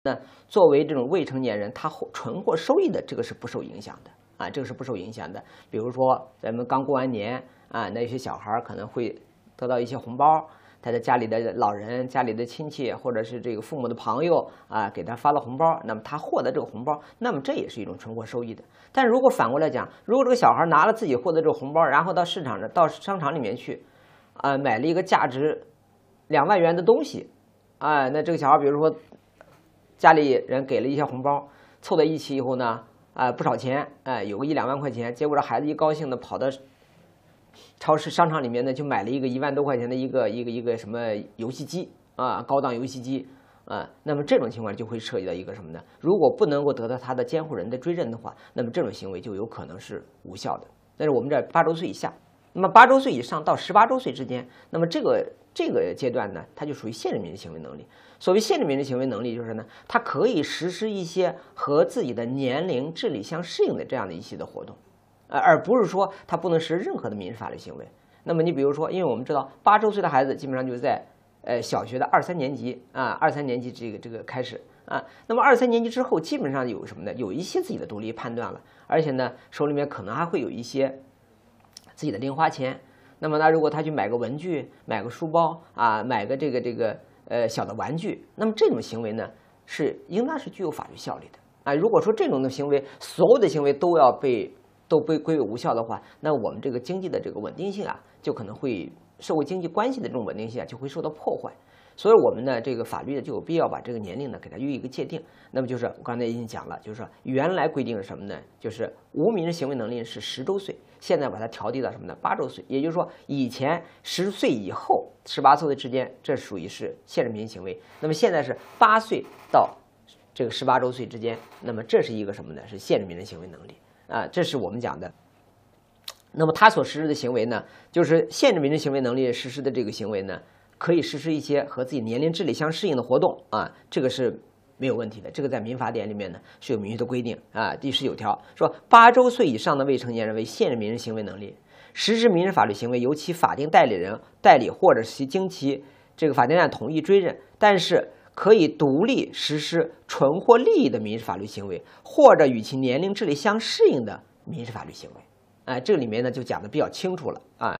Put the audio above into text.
那作为这种未成年人，他纯获收益的这个是不受影响的啊，这个是不受影响的。比如说咱们刚过完年啊，那些小孩可能会得到一些红包，他的家里的老人、家里的亲戚或者是这个父母的朋友啊，给他发了红包，那么他获得这个红包，那么这也是一种纯获收益的。但如果反过来讲，如果这个小孩拿了自己获得这个红包，然后到商场里面去，买了一个价值2万元的东西，那这个小孩比如说家里人给了一些红包，凑在一起以后呢，不少钱，有个1-2万块钱，结果这孩子一高兴的跑到超市、商场里面呢，就买了一个1万多块钱的一个什么游戏机啊，高档游戏机啊。那么这种情况就会涉及到一个什么呢？如果不能够得到他的监护人的追认的话，那么这种行为就有可能是无效的。但是我们这8周岁以下，那么8周岁以上到18周岁之间，那么这个阶段呢，它就属于限制民事行为能力。所谓限制民事行为能力，就是呢，它可以实施一些和自己的年龄、智力相适应的这样的一些的活动，而不是说它不能实施任何的民事法律行为。那么你比如说，因为我们知道8周岁的孩子基本上就是在小学的2、3年级啊，2、3年级这个开始啊，那么2、3年级之后，基本上有什么呢？有一些自己的独立判断了，而且呢，手里面可能还会有一些自己的零花钱。那么如果他去买个文具、买个书包啊，买个这个小的玩具，那么这种行为呢，应当是具有法律效力的啊。如果说这种的行为，所有的行为都被归为无效的话，那我们这个经济的这个稳定性啊，就可能会社会经济关系的这种稳定性啊，就会受到破坏。所以我们呢，这个法律呢就有必要把这个年龄呢给它予以一个界定。那么就是我刚才已经讲了，就是说原来规定是什么呢？就是无民事行为能力是10周岁，现在把它调低到什么呢？8周岁。也就是说，以前10岁以后18岁之间，这属于是限制民事行为。那么现在是8岁到这个18周岁之间，那么这是一个什么呢？是限制民事行为能力啊，这是我们讲的。那么他所实施的行为呢，就是限制民事行为能力实施的这个行为呢，可以实施一些和自己年龄、智力相适应的活动啊，这个是没有问题的。这个在民法典里面呢是有明确的规定啊。第19条说，8周岁以上的未成年人为限制民事行为能力，实施民事法律行为由其法定代理人代理或者是经其这个法定代理同意追认，但是可以独立实施纯获利益的民事法律行为，或者与其年龄、智力相适应的民事法律行为。这个里面呢就讲的比较清楚了啊。